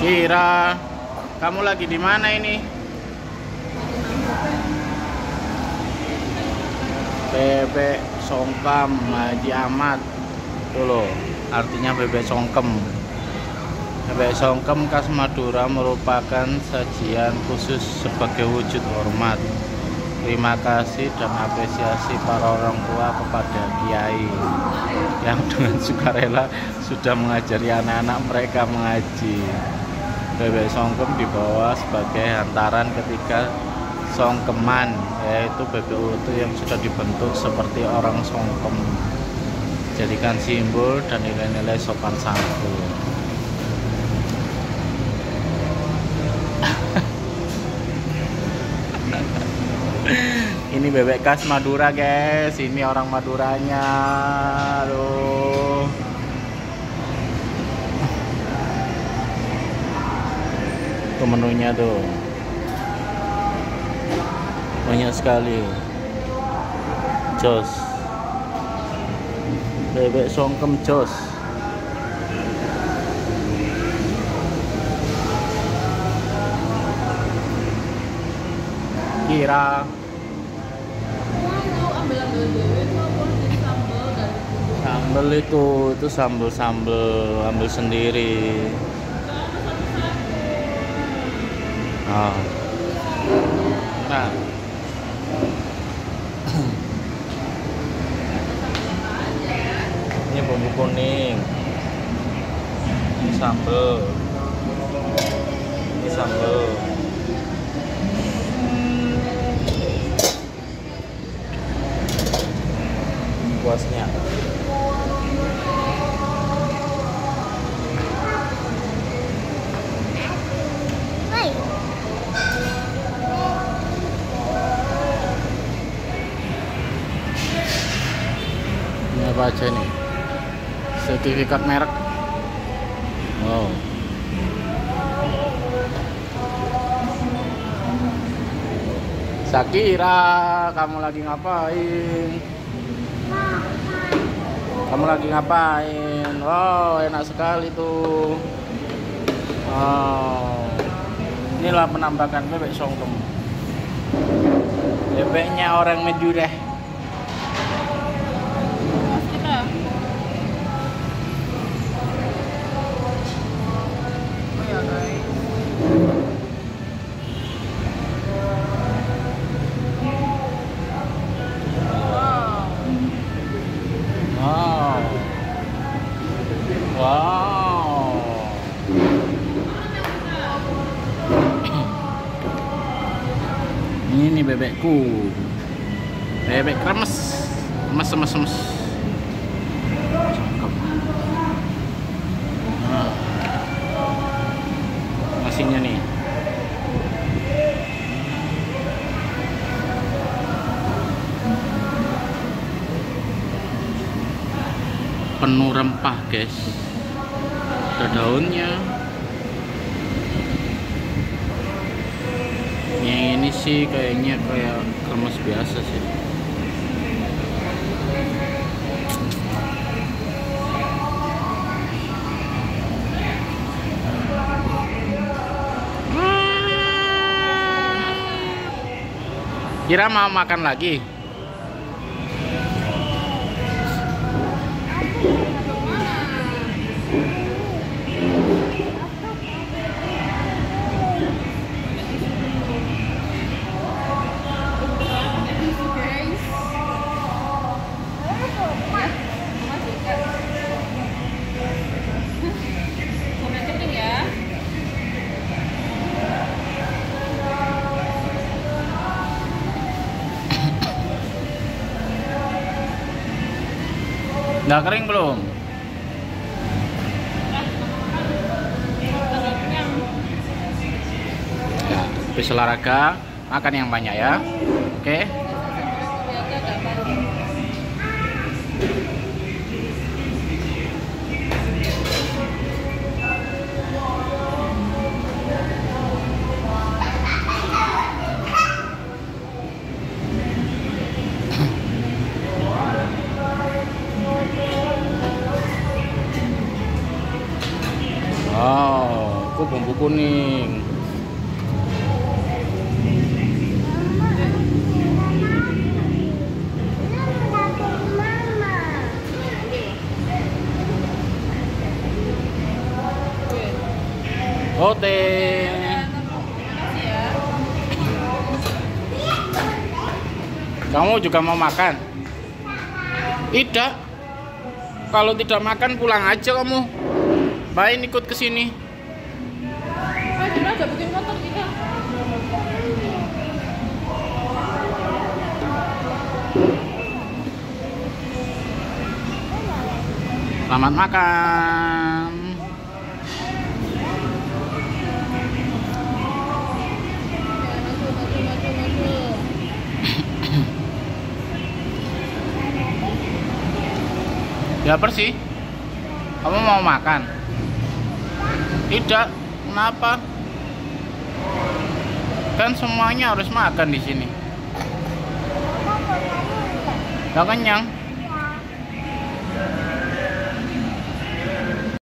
Kira, kamu lagi di mana ini? Bebek songkem Haji Ahmad. Tuh loh, artinya bebek songkem. Bebek songkem khas Madura merupakan sajian khusus sebagai wujud hormat, terima kasih dan apresiasi para orang tua kepada kiai yang dengan sukarela sudah mengajari anak-anak mereka mengaji. Bebek songkem dibawa sebagai hantaran ketika songkeman, yaitu bebek utuh yang sudah dibentuk seperti orang songkem, jadikan simbol dan nilai-nilai sopan santun. Ini bebek khas Madura, guys. Ini orang Maduranya. Aduh. Tuh menunya tuh. Banyak sekali. Jos. Bebek songkem jos. Kira sambal itu sambal ambil sendiri. Nah, ini bumbu kuning, ini sambal, kuasnya. Ini apa aja nih? Sertifikat merek. Wow. Sakira, kamu lagi ngapain? Wow, enak sekali tuh. Wow. Inilah penampakan bebek songkem. Bebeknya orang Madura. Wow. Ini bebekku. Bebek kremes. Remes. Nah. Nasinya nih. Penuh rempah, guys. Ada daunnya. Yang ini sih kayaknya kayak kremes biasa sih. Kira mau makan lagi? Udah kering belum? Ya, habis olahraga makan yang banyak ya. Oke. Wow. cukup bumbu kuning. Oke. Kamu juga mau makan? Tidak. Kalau tidak makan pulang aja kamu. Main ikut ke sini. Selamat makan. Ya bersih. Kamu mau makan? Tidak. Kenapa? Kan semuanya harus makan di sini. Gak kenyang.